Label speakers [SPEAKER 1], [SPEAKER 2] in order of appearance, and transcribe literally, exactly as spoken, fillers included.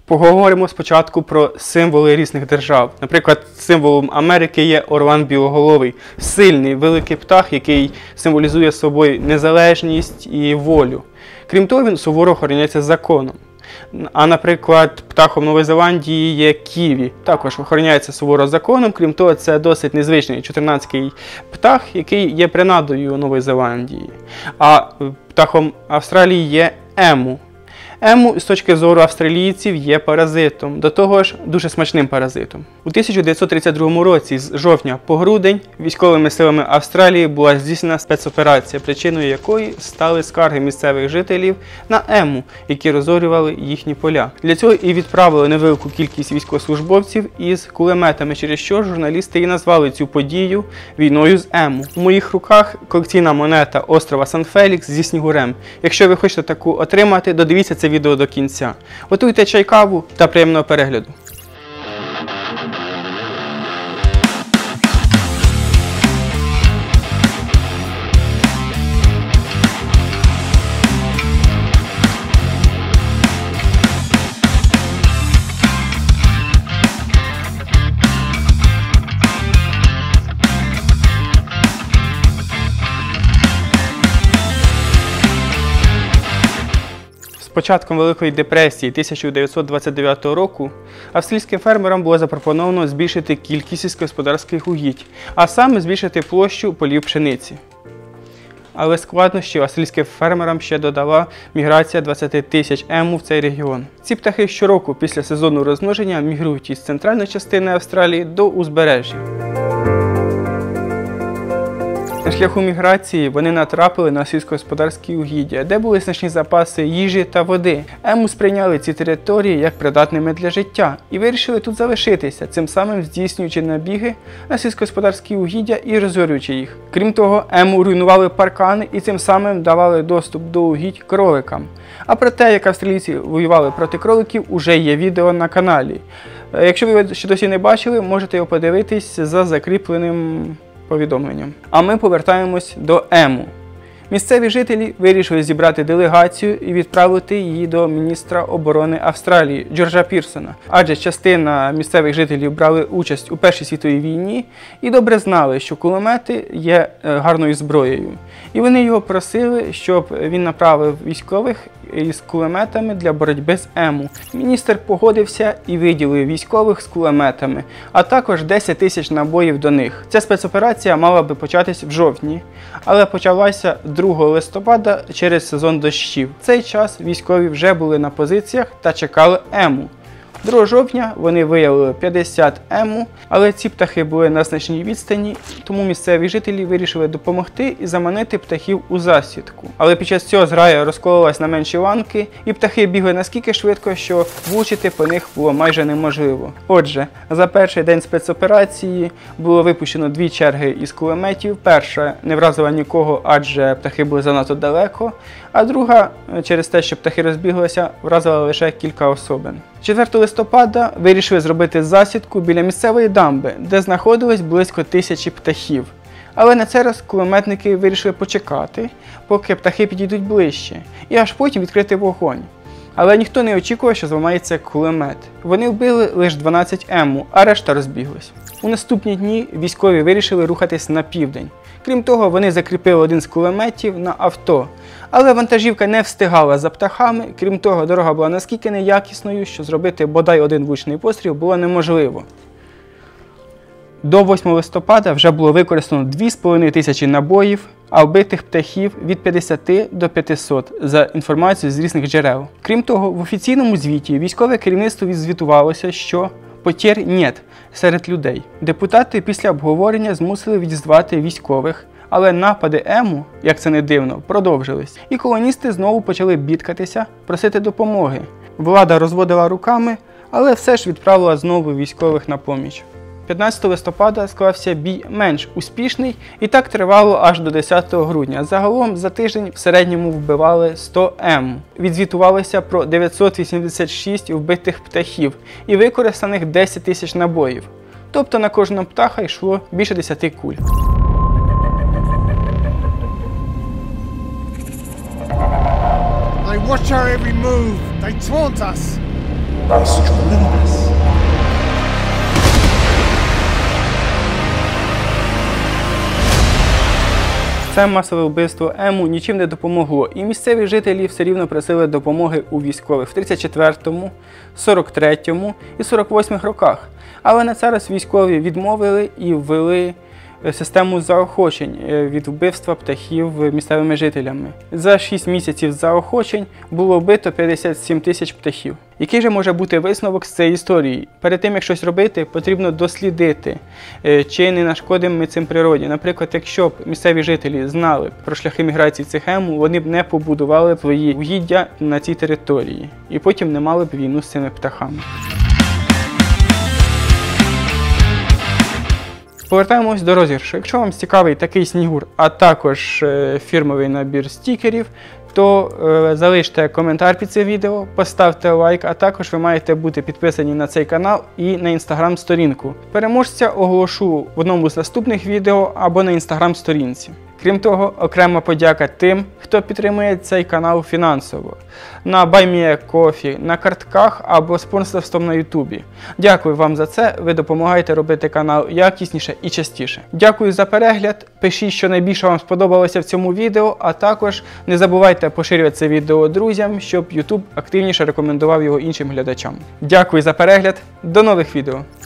[SPEAKER 1] Поговоримо спочатку про символи різних держав. Наприклад, символом Америки є орлан білоголовий. Сильний, великий птах, який символізує собою незалежність і волю. Крім того, він суворо охороняється законом. А, наприклад, птахом Нової Зеландії є ківі. Також охороняється суворо законом. Крім того, це досить незвичний чотирнацький птах, який є принадою Нової Зеландії. А птахом Австралії є ему. Ему, з точки зору австралійців, є паразитом, до того ж дуже смачним паразитом. У тисяча дев'ятсот тридцять другому році з жовтня по грудень військовими силами Австралії була здійснена спецоперація, причиною якої стали скарги місцевих жителів на ему, які розорювали їхні поля. Для цього і відправили невелику кількість військовослужбовців із кулеметами, через що журналісти і назвали цю подію війною з ему. У моїх руках колекційна монета острова Сан-Фелікс зі снігурем. Якщо ви хочете таку отримати, додивіться це відео до кінця. Готуйте чай, каву та приємного перегляду. З початком Великої депресії тисяча дев'ятсот двадцять дев'ятого року австрійським фермерам було запропоновано збільшити кількість сільськогосподарських угідь, а саме збільшити площу полів пшениці. Але складнощів австрійським фермерам ще додала міграція двадцять тисяч ему в цей регіон. Ці птахи щороку після сезону розмноження мігрують із центральної частини Австралії до узбережжя. На шляху міграції вони натрапили на сільськогосподарські угіддя, де були значні запаси їжі та води. Ему сприйняли ці території як придатними для життя і вирішили тут залишитися, цим самим здійснюючи набіги на сільськогосподарські угіддя і розорюючи їх. Крім того, ему руйнували паркани і цим самим давали доступ до угідь кроликам. А про те, як австралійці воювали проти кроликів, уже є відео на каналі. Якщо ви ще досі не бачили, можете його подивитись за закріпленим повідомленням. А ми повертаємось до ему. Місцеві жителі вирішили зібрати делегацію і відправити її до міністра оборони Австралії Джорджа Пірсона. Адже частина місцевих жителів брали участь у Першій світовій війні і добре знали, що кулемети є гарною зброєю. І вони його просили, щоб він направив військових із кулеметами для боротьби з ему. Міністр погодився і виділив військових з кулеметами, а також десять тисяч набоїв до них. Ця спецоперація мала би початись в жовтні, але почалася другого листопада через сезон дощів. В цей час військові вже були на позиціях та чекали ему. другого жовтня вони виявили п'ятдесят ему, але ці птахи були на значній відстані, тому місцеві жителі вирішили допомогти і заманити птахів у засідку. Але під час цього зграя розкололась на менші ланки, і птахи бігли наскільки швидко, що влучити по них було майже неможливо. Отже, за перший день спецоперації було випущено дві черги із кулеметів. Перша не вразила нікого, адже птахи були занадто далеко, а друга, через те, що птахи розбіглися, вразила лише кілька особин. четвертого листопада вирішили зробити засідку біля місцевої дамби, де знаходилось близько тисячі птахів. Але на цей раз кулеметники вирішили почекати, поки птахи підійдуть ближче, і аж потім відкрити вогонь. Але ніхто не очікував, що зламається кулемет. Вони вбили лише дванадцять ему, а решта розбіглась. У наступні дні військові вирішили рухатись на південь. Крім того, вони закріпили один з кулеметів на авто. Але вантажівка не встигала за птахами, крім того, дорога була наскільки неякісною, що зробити бодай один влучний постріл було неможливо. До восьмого листопада вже було використано дві з половиною тисячі набоїв, а вбитих птахів від п'ятдесяти до п'ятисот, за інформацією з різних джерел. Крім того, в офіційному звіті військове керівництво відзвітувалося, що потєр нет серед людей. Депутати після обговорення змусили відізвати військових, але напади ему, як це не дивно, продовжились. І колоністи знову почали бідкатися, просити допомоги. Влада розводила руками, але все ж відправила знову військових на поміч. п'ятнадцятого листопада склався бій менш успішний, і так тривало аж до десятого грудня. Загалом за тиждень в середньому вбивали сто ему. Відзвітувалося про дев'ятсот вісімдесят шість вбитих птахів і використаних десять тисяч набоїв. Тобто на кожного птаха йшло більше десяти куль.
[SPEAKER 2] They watch our every move. They taunt us. As Jonas.
[SPEAKER 1] Це масове вбивство Ему нічим не допомогло, і місцеві жителі все рівно просили допомоги у військових в тридцять четвертому, сорок третьому і сорок восьмому роках. Але на це раз військові відмовили і ввели систему заохочень від вбивства птахів місцевими жителями. За шість місяців заохочень було вбито п'ятдесят сім тисяч птахів. Який же може бути висновок з цієї історії? Перед тим, як щось робити, потрібно дослідити, чи не нашкодимо ми цим природі. Наприклад, якщо б місцеві жителі знали про шляхи міграції цих ему, вони б не побудували б свої угіддя на цій території. І потім не мали б війну з цими птахами. Повертаємось до розіграшу. Якщо вам цікавий такий снігур, а також фірмовий набір стікерів, то е, залиште коментар під це відео, поставте лайк, а також ви маєте бути підписані на цей канал і на інстаграм-сторінку. Переможця оголошу в одному з наступних відео або на інстаграм-сторінці. Крім того, окрема подяка тим, хто підтримує цей канал фінансово. На BuyMeACoffee, на картках або спонсорством на ютубі. Дякую вам за це, ви допомагаєте робити канал якісніше і частіше. Дякую за перегляд, пишіть, що найбільше вам сподобалося в цьому відео, а також не забувайте поширювати це відео друзям, щоб ютуб активніше рекомендував його іншим глядачам. Дякую за перегляд, до нових відео!